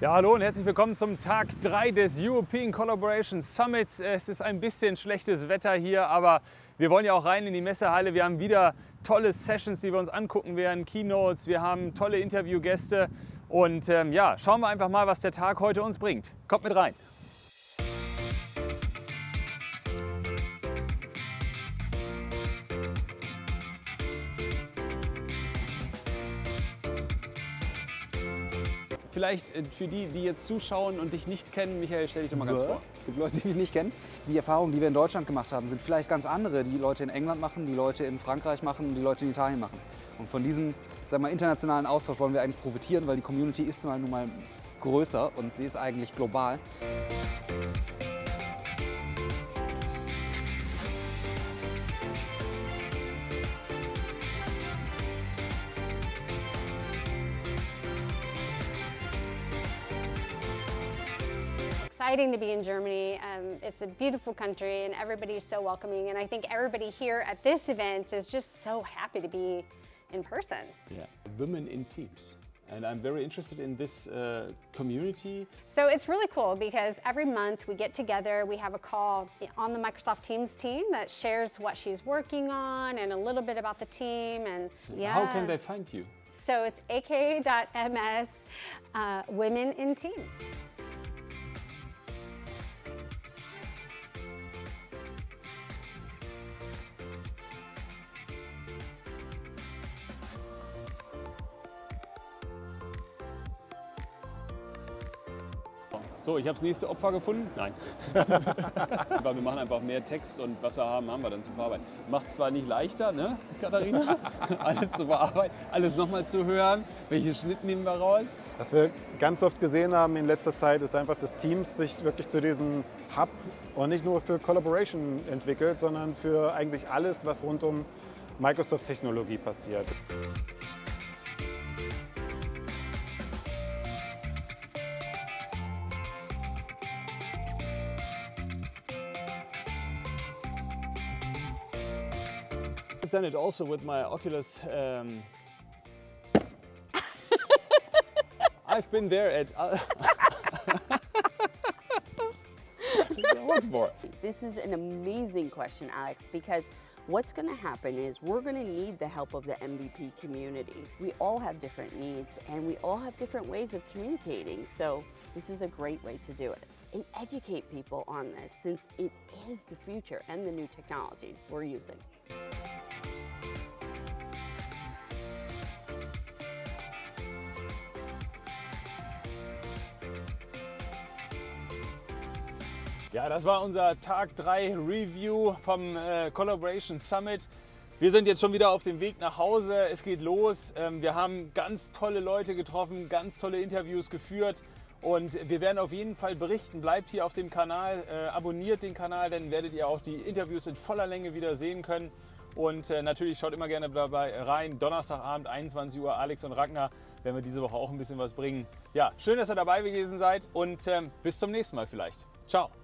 Ja, hallo und herzlich willkommen zum Tag 3 des European Collaboration Summits. Es ist ein bisschen schlechtes Wetter hier, aber wir wollen ja auch rein in die Messehalle. Wir haben wieder tolle Sessions, die wir uns angucken werden, Keynotes, wir haben tolle Interviewgäste und ja, schauen wir einfach mal, was der Tag heute uns bringt. Kommt mit rein! Vielleicht für die, die jetzt zuschauen und dich nicht kennen, Michael, stell dich doch mal ganz vor. Es gibt Leute, die mich nicht kennen. Die Erfahrungen, die wir in Deutschland gemacht haben, sind vielleicht ganz andere, die Leute in England machen, die Leute in Frankreich machen, die Leute in Italien machen. Und von diesem, sagen wir mal, internationalen Austausch wollen wir eigentlich profitieren, weil die Community ist nun mal größer und sie ist eigentlich global. Exciting to be in Germany. It's a beautiful country and everybody is so welcoming, and I think everybody here at this event is just so happy to be in person. Yeah, women in teams. And I'm very interested in this community. So it's really cool because every month we get together, we have a call on the Microsoft Teams team that shares what she's working on and a little bit about the team. And yeah. How can they find you? So it's aka.ms Women in Teams. So, ich habe das nächste Opfer gefunden. Nein. Wir machen einfach mehr Text und was wir haben, haben wir dann zu verarbeiten. Macht es zwar nicht leichter, ne, Katharina? Alles zu verarbeiten, alles nochmal zu hören. Welchen Schnitt nehmen wir raus? Was wir ganz oft gesehen haben in letzter Zeit, ist einfach, dass Teams sich wirklich zu diesem Hub und nicht nur für Collaboration entwickelt, sondern für eigentlich alles, was rund um Microsoft-Technologie passiert. I've done it also with my Oculus. I've been there at. What's more? This is an amazing question, Alex, because what's going to happen is we're going to need the help of the MVP community. We all have different needs and we all have different ways of communicating. So this is a great way to do it. And educate people on this since it is the future and the new technologies we're using. Ja, das war unser Tag 3 Review vom Collaboration Summit. Wir sind jetzt schon wieder auf dem Weg nach Hause. Es geht los. Wir haben ganz tolle Leute getroffen, ganz tolle Interviews geführt und wir werden auf jeden Fall berichten. Bleibt hier auf dem Kanal, abonniert den Kanal, dann werdet ihr auch die Interviews in voller Länge wieder sehen können. Und natürlich schaut immer gerne dabei rein. Donnerstagabend, 21 Uhr, Alex und Ragnar, werden wir diese Woche auch ein bisschen was bringen. Ja, schön, dass ihr dabei gewesen seid und bis zum nächsten Mal vielleicht. Ciao.